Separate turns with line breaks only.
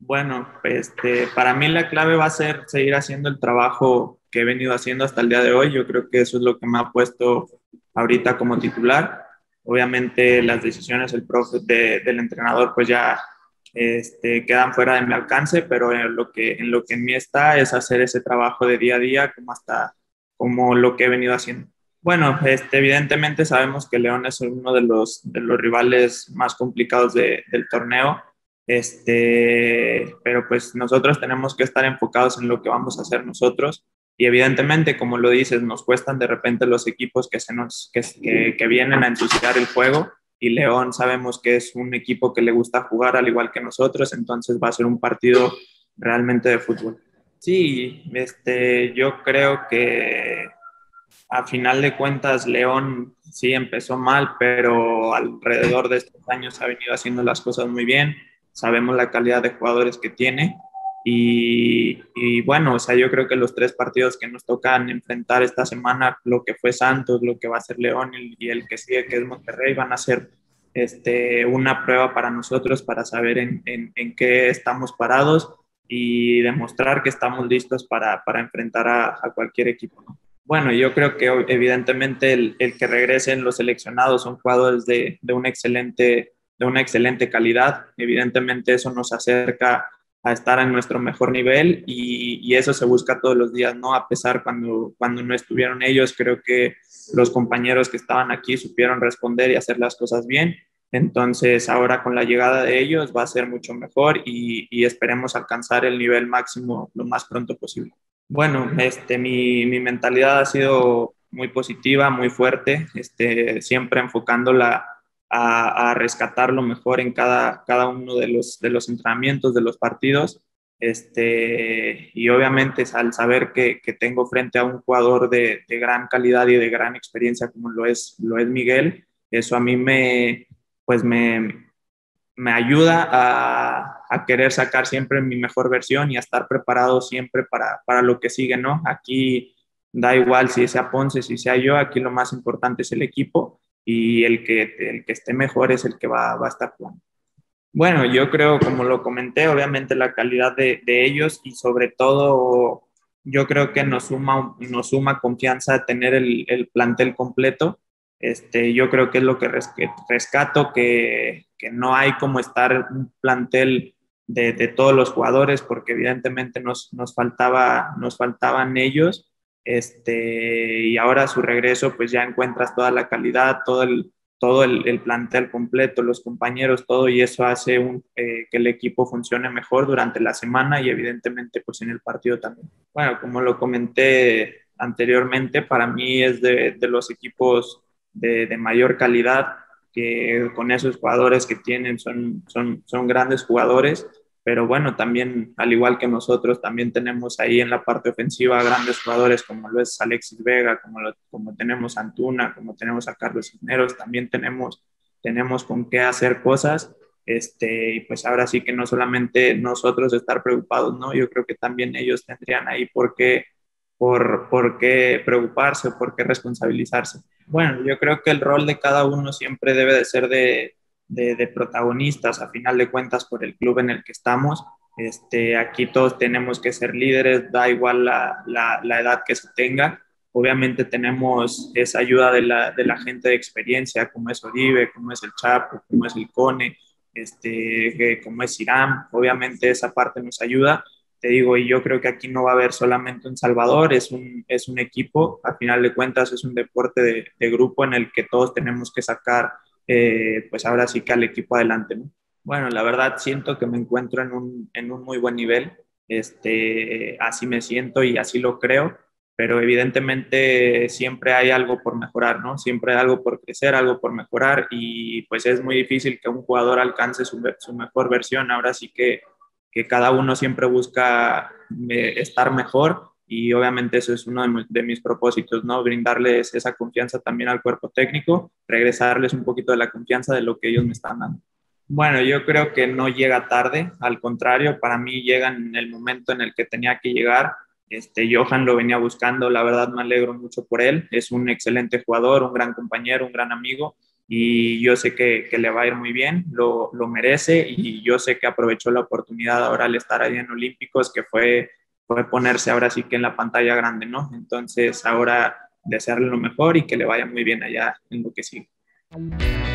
Bueno, para mí la clave va a ser seguir haciendo el trabajo que he venido haciendo hasta el día de hoy. Yo creo que eso es lo que me ha puesto ahorita como titular. Obviamente las decisiones del entrenador pues ya quedan fuera de mi alcance, pero en lo que en mí está es hacer ese trabajo de día a día como lo que he venido haciendo. Bueno, evidentemente sabemos que León es uno de los rivales más complicados del torneo, pero pues nosotros tenemos que estar enfocados en lo que vamos a hacer nosotros y evidentemente, como lo dices, nos cuestan de repente los equipos que vienen a ensuciar el juego, y León sabemos que es un equipo que le gusta jugar al igual que nosotros, entonces va a ser un partido realmente de fútbol. Sí, yo creo que a final de cuentas, León sí empezó mal, pero alrededor de estos años ha venido haciendo las cosas muy bien. Sabemos la calidad de jugadores que tiene. Y bueno, o sea, yo creo que los tres partidos que nos tocan enfrentar esta semana, lo que fue Santos, lo que va a ser León y el que sigue, que es Monterrey, van a ser una prueba para nosotros para saber en qué estamos parados y demostrar que estamos listos para enfrentar a cualquier equipo, ¿no? Bueno, yo creo que evidentemente el que regresen los seleccionados son jugadores de una excelente calidad. Evidentemente eso nos acerca a estar en nuestro mejor nivel y eso se busca todos los días, ¿no? A pesar cuando no estuvieron ellos, creo que los compañeros que estaban aquí supieron responder y hacer las cosas bien. Entonces ahora con la llegada de ellos va a ser mucho mejor y esperemos alcanzar el nivel máximo lo más pronto posible. Bueno, mi mentalidad ha sido muy positiva, muy fuerte, siempre enfocándola a rescatar lo mejor en cada uno de los entrenamientos, de los partidos. Y obviamente al saber que tengo frente a un jugador de gran calidad y de gran experiencia como lo es Miguel, eso a mí pues me ayuda a querer sacar siempre mi mejor versión y a estar preparado siempre para lo que sigue, ¿no? Aquí da igual si sea Ponce, si sea yo, aquí lo más importante es el equipo y el que esté mejor es el que va a estar jugando. Bueno, yo creo, como lo comenté, obviamente la calidad de ellos y sobre todo yo creo que nos suma confianza tener el plantel completo. Yo creo que es lo que rescato, que no hay como estar un plantel de todos los jugadores, porque evidentemente nos faltaban ellos. Y ahora a su regreso, pues ya encuentras toda la calidad, todo el plantel completo, los compañeros, todo, y eso hace que el equipo funcione mejor durante la semana y evidentemente pues en el partido también. Bueno, como lo comenté anteriormente, para mí es de los equipos de mayor calidad, que con esos jugadores que tienen son grandes jugadores, pero bueno, también, al igual que nosotros, también tenemos ahí en la parte ofensiva grandes jugadores como lo es Alexis Vega, como tenemos a Antuna, como tenemos a Carlos Cisneros, también tenemos con qué hacer cosas. Y pues ahora sí que no solamente nosotros estar preocupados, ¿no? Yo creo que también ellos tendrían ahí por qué preocuparse o por qué responsabilizarse. Bueno, yo creo que el rol de cada uno siempre debe de ser de protagonistas, a final de cuentas, por el club en el que estamos. Aquí todos tenemos que ser líderes, da igual la edad que se tenga. Obviamente tenemos esa ayuda de la gente de experiencia, como es Oribe, como es el Chapo, como es el Cone, como es Irán. Obviamente esa parte nos ayuda, te digo, y yo creo que aquí no va a haber solamente un salvador, es un equipo, al final de cuentas es un deporte de grupo en el que todos tenemos que sacar, pues ahora sí que al equipo adelante, ¿no? Bueno, la verdad siento que me encuentro en un muy buen nivel, así me siento y así lo creo, pero evidentemente siempre hay algo por mejorar, ¿no? Siempre hay algo por crecer, algo por mejorar y pues es muy difícil que un jugador alcance su mejor versión. Ahora sí que cada uno siempre busca estar mejor y obviamente eso es uno de mis propósitos, ¿no? Brindarles esa confianza también al cuerpo técnico, regresarles un poquito de la confianza de lo que ellos me están dando. Bueno, yo creo que no llega tarde, al contrario, para mí llega en el momento en el que tenía que llegar. Johan lo venía buscando, la verdad me alegro mucho por él, es un excelente jugador, un gran compañero, un gran amigo, y yo sé que le va a ir muy bien, lo merece y yo sé que aprovechó la oportunidad ahora al estar ahí en Olímpicos, que fue ponerse ahora sí que en la pantalla grande, ¿no? Entonces ahora desearle lo mejor y que le vaya muy bien allá en lo que sigue.